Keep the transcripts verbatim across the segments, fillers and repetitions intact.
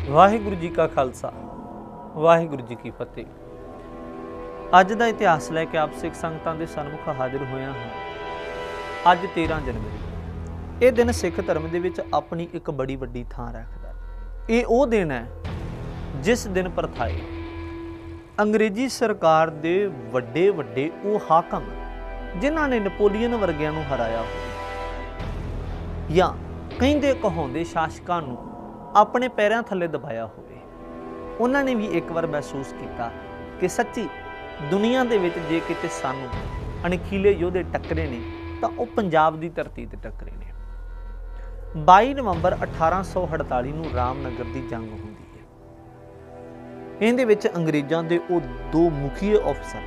वाहिगुरु जी का खालसा वाहिगुरु जी की फतेह। अज का इतिहास लैके आप सिख संगतां दे सन्मुख हाजिर होया हाँ। अज तेरह जनवरी ये दिन सिख धर्म दे विच अपनी एक बड़ी वड्डी थां रखदा है। ये वो दिन है जिस दिन प्रथाए अंग्रेजी सरकार दे वड्डे वड्डे वो हाकम जिन्हां ने नपोलीयन वर्गियां नूं हराया हो या कहिंदे कहाउंदे शासकां नूं अपने पैरों थले दबाया होवे, उन्हां ने भी एक बार महसूस किया कि सच्ची दुनिया दे विच जे किते सानू अणखीले योधे टकरे ने तां ओह पंजाब दी धरती ते टकरे ने। बाई नवंबर अठारह सौ अड़ताली नूं रामनगर दी जंग हुंदी है। इहदे विच अंग्रेज़ां दे ओह दो मुखी अफसर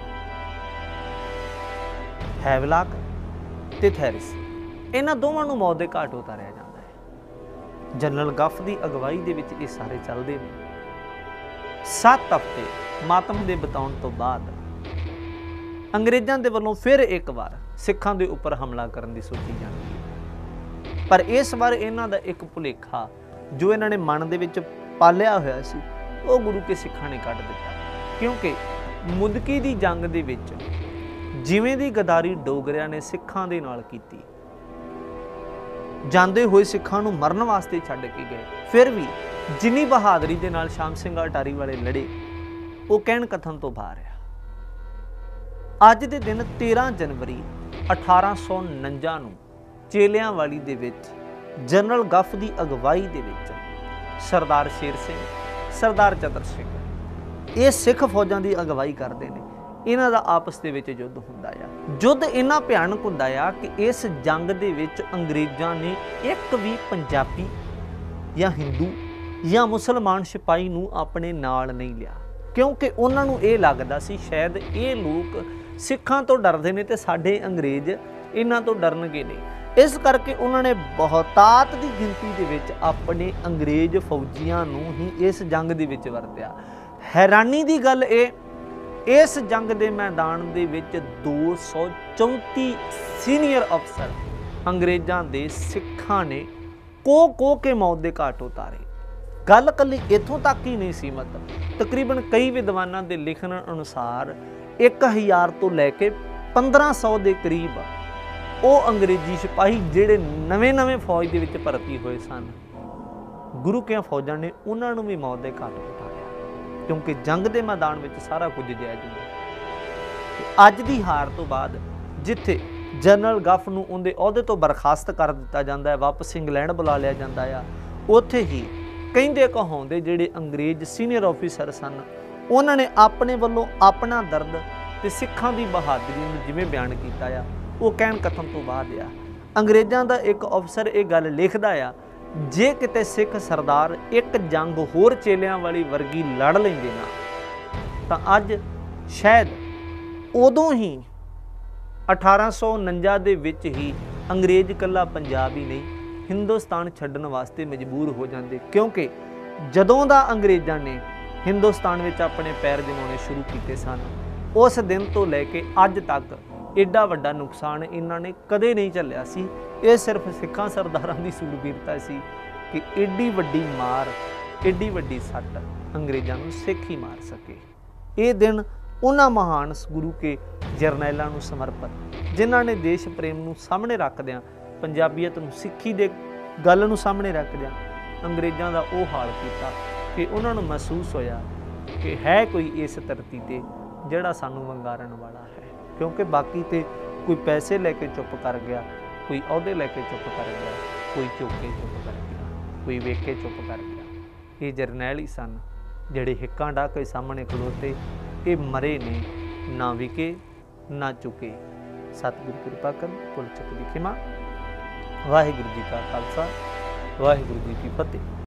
हैवलॉक ते थैरिस, इन्हां दोवां नूं मौत दे घाट उतारिया जांदा है। जनरल गफ की अगवाई दे विच ये सारे चलते हैं। सत्त हफ्ते मातम दे बिताउण तो बाद अंग्रेज़ां दे वल्लों फिर एक बार सिखां दे उपर हमला करन दी सोची जाती है, पर इस बार इन्हां दा एक भुलेखा जो इन्हां ने मन दे विच पालिया होया सी वो गुरु के सिखां ने कढ दिता। क्योंकि मुदकी दी जंग दे विच जिवें दी गदारी डोगरिਆਂ ने सिखां दे नाल कीती, जांदे हुए सिखां नूं मरन वास्ते छड्ड के गए, फिर भी जिन्नी बहादरी दे नाल शाम सिंह अटारी वाले लड़े वो कहण कथन तो बाहर आ। अज दे दिन तेरह जनवरी अठारह सौ उनंजा नूं चेलियां वाली दे विच जनरल गफ की अगवाई दे विच सरदार शेर सिंह, सरदार चतर सिंह ये सिख फौजां की अगवाई करते हैं। इन्हां दा आपस दे विच युद्ध हुंदा आ। युद्ध इन्ना भयानक हुंदा आ कि इस जंग दे विच अंग्रेज़ां ने एक भी पंजाबी या हिंदू या मुसलमान सिपाही नूं अपने नाल नहीं लिया, क्योंकि उन्हां नूं इह लगदा सी शायद ये लोग सिखां तो डरदे ने ते साडे अंग्रेज़ इन्हां तो डरनगे नहीं। इस करके उन्होंने बहुतात की गिनती दे विच अपने अंग्रेज़ फौजियां नूं ही इस जंग दे विच वरतिया। हैरानी की गल ये, इस जंग के मैदान दे विच दो सौ चौंती सीनियर अफसर अंग्रेज़ां दे सिखां ने को को के मौत के घाट उतारे। गल कली इत्थों तक ही नहीं सीमित, तकरीबन कई विद्वानां दे लिखण अनुसार एक हज़ार तो लैके पंद्रह सौ के करीब वो अंग्रेजी सिपाही जिहड़े नवे नवे फौज दे विच भर्ती होए सन, गुरु के फौजां ने उन्हां नूं भी मौत के घाट उतारिया। क्योंकि जंग के मैदान में सारा कुछ जायज होंदा। अज की हार तो बाद जिथे जनरल गफ नूं उहदे अहुदे तो बरखास्त कर दिता जाता है, वापस इंग्लैंड बुला लिया जाता है, उत्थे ही कहिंदे कहाउंदे जिहड़े अंग्रेज़ सीनियर ऑफिसर सन उन्होंने अपने वल्लों अपना दर्द ते सिखां दी बहादरी नूं जिवें बयान कीता आ वो कहण कथन तो बाद आ। अंग्रेज़ां दा एक अफसर ये गल लिखदा आ, जे किते सिख सरदार एक जंग होर चेलियां वाली वर्गी लड़ लेंदे ना तां अज शायद उदों ही अठारह सौ उनंजा दे विच ही अंग्रेज़ कल्ला पंजाब ही नहीं हिंदुस्तान छड्डण वास्ते मजबूर हो जाते। क्योंकि जदों दा अंग्रेज़ां ने हिंदुस्तान विच अपने पैर जमाने शुरू किए सन, उस दिन तो लैके अज तक एडा वड्डा नुकसान इन्हां ने कदे नहीं झल्लिया सी। ये सिर्फ सिखां सरदारां दी सूरबीरता सी कि एडी वड्डी मार एडी वड्डी सट अंग्रेज़ां नूं सिख ही मार सके। ये दिन उन्हां महान गुरु के जरनैलां नूं समर्पित जिन्हां ने देश प्रेम नूं सामने रखदिआं पंजाबीयत नूं सिੱਖੀ दे गल नूं सामने रखदिआं अंग्रेज़ां दा ओह हाल कीता कि उन्हां नूं महसूस होया कि है कोई इस धरती ते जिहड़ा सानूं वंगारण वाला है। क्योंकि बाकी ते कोई पैसे लैके चुप कर गया, कोई अहुदे लैके चुप कर गया, कोई चुके चुप कर गया, कोई वेखे चुप कर गया। ये जरनैल ही सन जिहड़े हिक्कां ढाह के सामने खलोते, ये मरे ने ना विके ना चुके। सतगुरु कृपा कर भुल चुक दी खिमा। वाहिगुरु जी का खालसा वाहिगुरु जी की फतेह।